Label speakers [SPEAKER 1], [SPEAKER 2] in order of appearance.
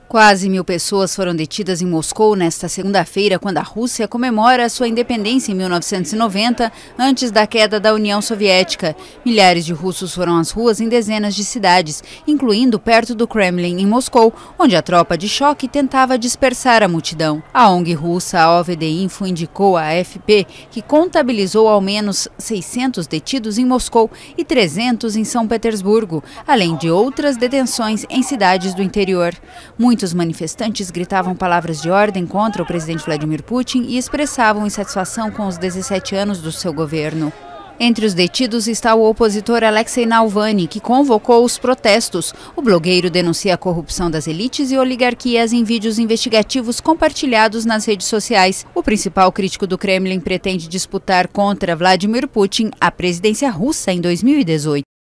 [SPEAKER 1] Quase 1000 pessoas foram detidas em Moscou nesta segunda-feira, quando a Rússia comemora sua independência em 1990, antes da queda da União Soviética. Milhares de russos foram às ruas em dezenas de cidades, incluindo perto do Kremlin, em Moscou, onde a tropa de choque tentava dispersar a multidão. A ONG russa a OVD Info indicou à AFP que contabilizou ao menos 600 detidos em Moscou e 300 em São Petersburgo, além de outras detenções em cidades do interior. Muitos manifestantes gritavam palavras de ordem contra o presidente Vladimir Putin e expressavam insatisfação com os 17 anos do seu governo. Entre os detidos está o opositor Alexei Navalny, que convocou os protestos. O blogueiro denuncia a corrupção das elites e oligarquias em vídeos investigativos compartilhados nas redes sociais. O principal crítico do Kremlin pretende disputar contra Vladimir Putin a presidência russa em 2018.